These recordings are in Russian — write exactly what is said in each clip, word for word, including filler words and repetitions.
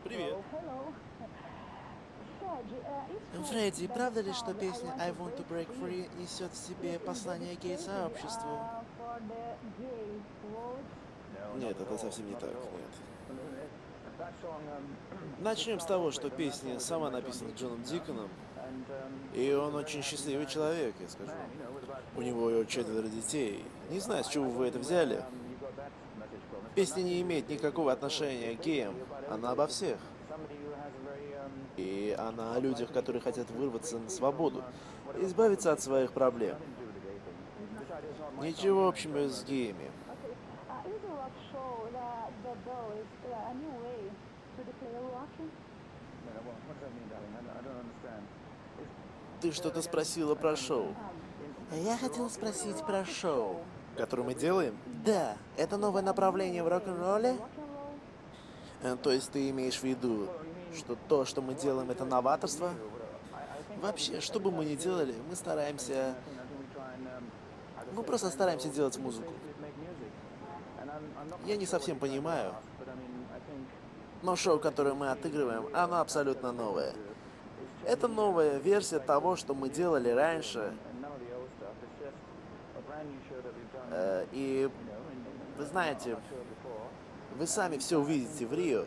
Привет. Фредди, правда ли, что песня «I Want to Break Free» несет в себе послание гей-сообществу? Нет, это совсем не так, нет. Начнем с того, что песня сама написана Джоном Диконом, и он очень счастливый человек, я скажу. У него четверо детей. Не знаю, с чего вы это взяли. Песня не имеет никакого отношения к геям, она обо всех. И она о людях, которые хотят вырваться на свободу, избавиться от своих проблем. Ничего общего с геями. Ты что-то спросила про шоу. Я хотел спросить про шоу. Которое мы делаем? Да, это новое направление в рок-н-ролле? Э, То есть ты имеешь в виду, что то, что мы делаем, это новаторство? Вообще, что бы мы ни делали, мы стараемся... Мы просто стараемся делать музыку. Я не совсем понимаю, но шоу, которое мы отыгрываем, оно абсолютно новое. Это новая версия того, что мы делали раньше. Э, И вы знаете, вы сами все увидите в Рио.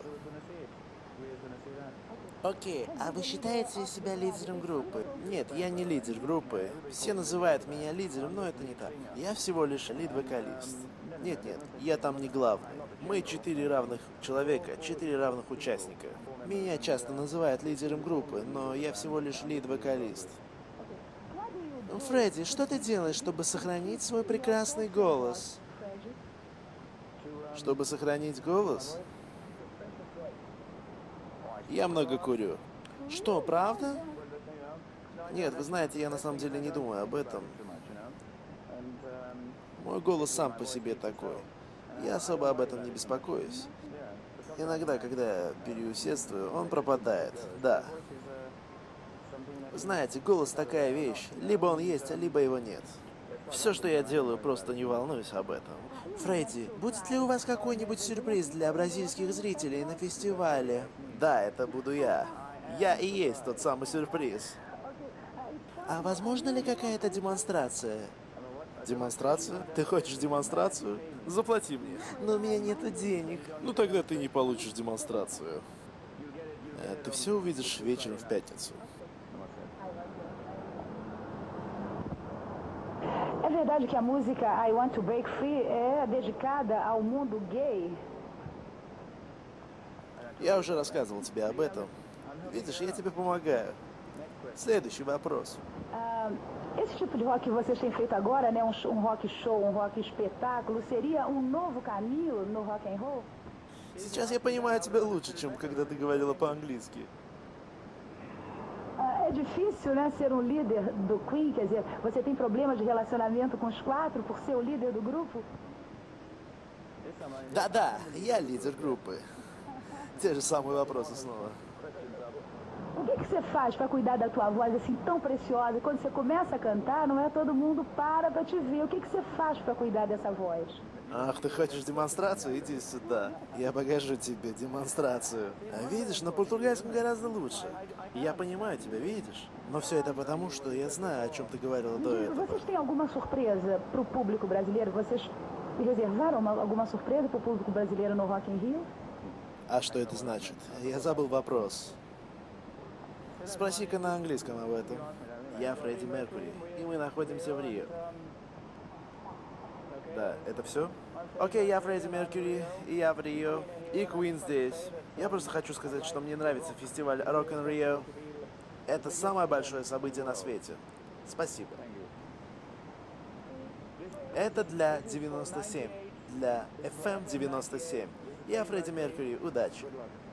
Окей, а вы считаете себя лидером группы? Нет, я не лидер группы. Все называют меня лидером, но это не так. Я всего лишь лид-вокалист. Нет-нет, я там не главный. Мы четыре равных человека, четыре равных участника. Меня часто называют лидером группы, но я всего лишь лид-вокалист. Фредди, что ты делаешь, чтобы сохранить свой прекрасный голос? Чтобы сохранить голос, я много курю. Что, правда? Нет, вы знаете, я на самом деле не думаю об этом. Мой голос сам по себе такой. Я особо об этом не беспокоюсь. Иногда, когда я переусердствую, он пропадает. Да. Вы знаете, голос такая вещь. Либо он есть, либо его нет. Все, что я делаю, просто не волнуюсь об этом. Фредди, будет ли у вас какой-нибудь сюрприз для бразильских зрителей на фестивале? Да, это буду я. Я и есть тот самый сюрприз. А возможно ли какая-то демонстрация? Демонстрацию? Ты хочешь демонстрацию? Заплати мне. Но у меня нету денег. Ну тогда ты не получишь демонстрацию. Э, Ты все увидишь вечером в пятницу. É verdade que a música I Want to Break Free é dedicada ao mundo gay? Я уже рассказывал тебе об этом. Видишь, я тебе помогаю. Следующий вопрос. Ah, esse tipo de rock que vocês têm feito agora, né, um, sh- um rock show, um rock espetáculo, seria um novo caminho no rock and roll? Сейчас я понимаю тебя лучше, чем когда ты говорила по-английски. Ah, é difícil, né, ser um líder do Queen, quer dizer, você tem problema de relacionamento com os quatro por ser o líder do grupo? Да-да, я лидер группы. Те же самые вопросы снова. O que, que você faz para cuidar da tua voz assim tão preciosa? Quando você começa a cantar, não é todo mundo para para te ver. O que, que você faz para cuidar dessa voz? Ах, ты хочешь демонстрацию? Иди сюда. Я покажу тебе демонстрацию. А видишь, на португальском гораздо лучше. Я понимаю тебя, видишь? Но все это потому, что я знаю, о чем ты говорила до этого. Vocês têm alguma surpresa para o público brasileiro? Vocês reservaram uma, alguma surpresa para o público brasileiro no Rock in Rio? А что это значит? Я забыл вопрос. Спроси-ка на английском об этом. Я Фредди Меркьюри, и мы находимся в Рио. Да, это все? Окей, я Фредди Меркьюри, и я в Рио, и Куин здесь. Я просто хочу сказать, что мне нравится фестиваль Rock in Rio. Это самое большое событие на свете. Спасибо. Это для девяносто семь, для эф эм девяносто семь. Я Фредди Меркьюри, удачи.